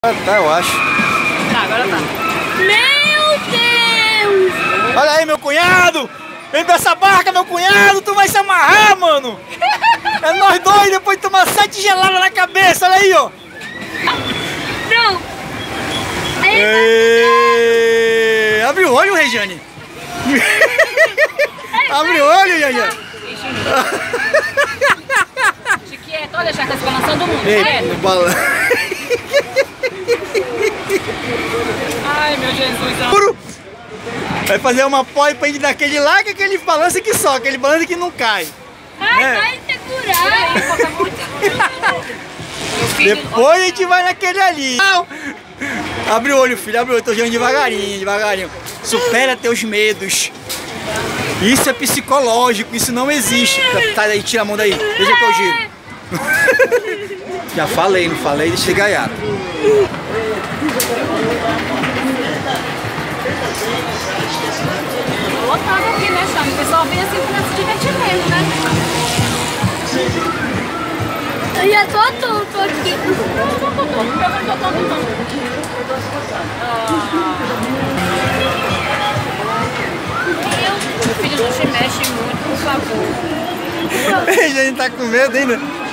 Tá, eu acho. Tá, agora tá. Meu Deus! Olha aí, meu cunhado! Vem pra essa barca, meu cunhado! Tu vai se amarrar, mano! É nós dois, depois de tomar 7 geladas na cabeça, olha aí, ó! Não! Abre o olho, Regiane! Abre o olho, Yaya! Chiquinho, pode deixar com essa balançando do mundo, Ei, certo? no balanço. Ai, meu Jesus. Vai fazer uma pole pra gente daquele lá, que aquele balanço que só, aquele balanço que não cai. Ai, vai segurar! Depois a gente vai naquele ali. Abre o olho, filho, abre o olho, tô girando devagarinho, devagarinho. Supera teus medos. Isso é psicológico, isso não existe. Sai daí, tira a mão daí, deixa que eu giro. Já falei, não falei, deixa de gaiato. Lotado aqui, né, Chame? O pessoal vem assim pra se divertir mesmo, né? Eu já tô tonto aqui. Não tô tonto, não. Meu filho não se mexe muito, por favor. A gente tá com medo ainda.